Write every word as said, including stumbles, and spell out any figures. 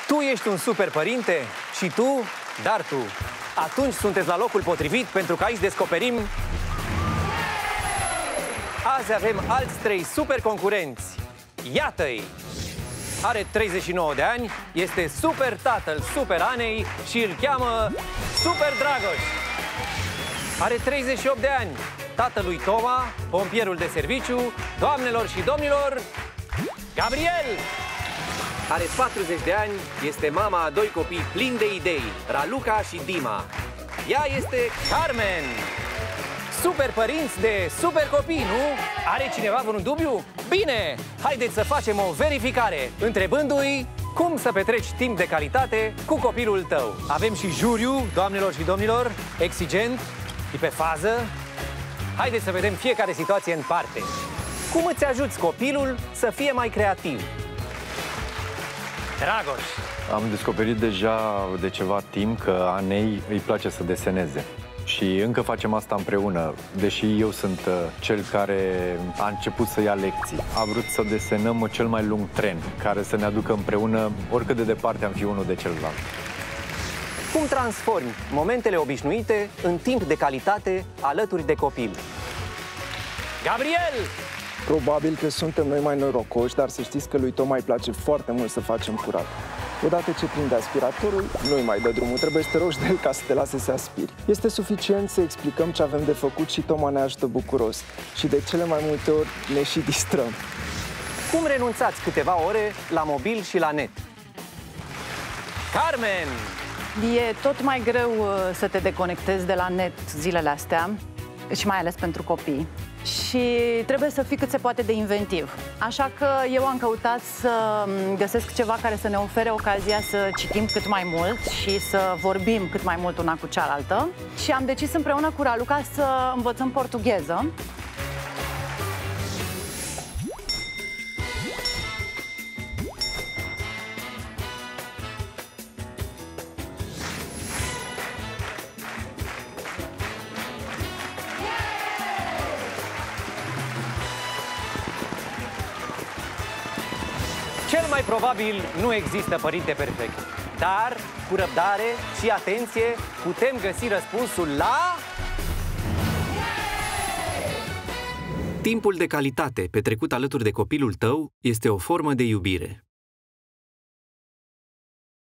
Tu ești un super părinte și tu, dar tu. Atunci sunteți la locul potrivit, pentru că aici descoperim... Azi avem alți trei super concurenți. Iată-i! Are treizeci și nouă de ani, este super tatăl Super Anei și îl cheamă Super Dragoș. Are treizeci și opt de ani, tatălui Toma, pompierul de serviciu, doamnelor și domnilor, Gabriel! Are patruzeci de ani, este mama a doi copii plini de idei, Raluca și Dima. Ea este Carmen! Super părinți de super copii, nu? Are cineva vreun dubiu? Bine! Haideți să facem o verificare, întrebându-i cum să petreci timp de calitate cu copilul tău. Avem și juriu, doamnelor și domnilor, exigent, e pe fază. Haideți să vedem fiecare situație în parte. Cum îți ajuți copilul să fie mai creativ? Dragoș! Am descoperit deja de ceva timp că Anei îi place să deseneze. Și încă facem asta împreună, deși eu sunt cel care a început să ia lecții. A vrut să desenăm cel mai lung tren, care să ne aducă împreună oricât de departe am fi unul de celălalt. Cum transformi momentele obișnuite în timp de calitate alături de copil? Gabriel! Probabil că suntem noi mai norocoși, dar să știți că lui Toma îi place foarte mult să facem curat. Odată ce prinde aspiratorul, nu-i mai dă drumul, trebuie să te rogi de el ca să te lase să aspiri. Este suficient să explicăm ce avem de făcut și Toma ne ajută bucuros. Și de cele mai multe ori ne și distrăm. Cum renunțați câteva ore la mobil și la net? Carmen! E tot mai greu să te deconectezi de la net zilele astea, și mai ales pentru copii. Și trebuie să fii cât se poate de inventiv. Așa că eu am căutat să găsesc ceva care să ne ofere ocazia să citim cât mai mult și să vorbim cât mai mult una cu cealaltă. Și am decis împreună cu Raluca să învățăm portugheză. Cel mai probabil nu există părinte perfect, dar cu răbdare și atenție putem găsi răspunsul la... Timpul de calitate petrecut alături de copilul tău este o formă de iubire.